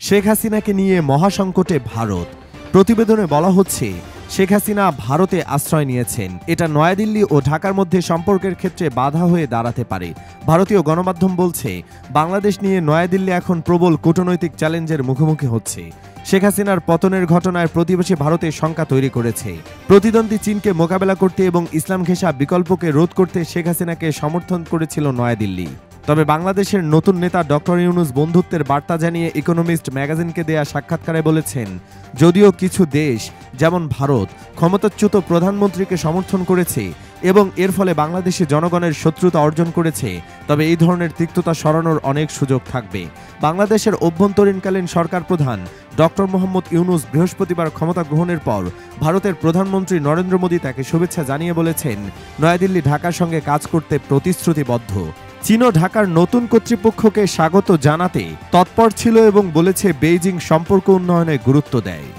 শেখ হাসিনাকে নিয়ে মহাসংকটে ভারত। প্রতিবেদনে বলা হচ্ছে, শেখ হাসিনা ভারতে আশ্রয় নিয়েছেন। এটা নয়াদিল্লি ও ঢাকার মধ্যে সম্পর্কের ক্ষেত্রে বাধা হয়ে দাঁড়াতে পারে। ভারতীয় গণমাধ্যম বলছে, বাংলাদেশ নিয়ে নয়াদিল্লি এখন প্রবল কূটনৈতিক চ্যালেঞ্জের মুখোমুখি হচ্ছে। শেখ হাসিনার পতনের ঘটনায় প্রতিবেশী ভারতে শঙ্কা তৈরি করেছে। প্রতিদ্বন্দ্বী চীনকে মোকাবেলা করতে এবং ইসলাম ঘেঁষা বিকল্পকে রোধ করতে শেখ হাসিনাকে সমর্থন করেছিল নয়াদিল্লি। তবে বাংলাদেশের নতুন নেতা ডক্টর ইউনূস বন্ধুত্বের বার্তা জানিয়ে ইকোনমিস্ট ম্যাগাজিনকে দেয়া সাক্ষাৎকারে বলেছেন, যদিও কিছু দেশ যেমন ভারত ক্ষমতাচ্যুত প্রধানমন্ত্রীকে সমর্থন করেছে এবং এর ফলে বাংলাদেশি জনগণের শত্রুতা অর্জন করেছে, তবে এই ধরনের তিক্ততা সরানোর অনেক সুযোগ থাকবে। বাংলাদেশের অভ্যন্তরীণকালীন সরকার প্রধান ডক্টর মোহাম্মদ ইউনূস বৃহস্পতিবার ক্ষমতা গ্রহণের পর ভারতের প্রধানমন্ত্রী নরেন্দ্র মোদী তাকে শুভেচ্ছা জানিয়ে বলেছেন, নয়াদিল্লি ঢাকার সঙ্গে কাজ করতে প্রতিশ্রুতিবদ্ধ। চীনও ঢাকার নতুন কর্তৃপক্ষকে স্বাগত জানাতে তৎপর ছিল এবং বলেছে বেইজিং সম্পর্ক উন্নয়নে গুরুত্ব দেয়।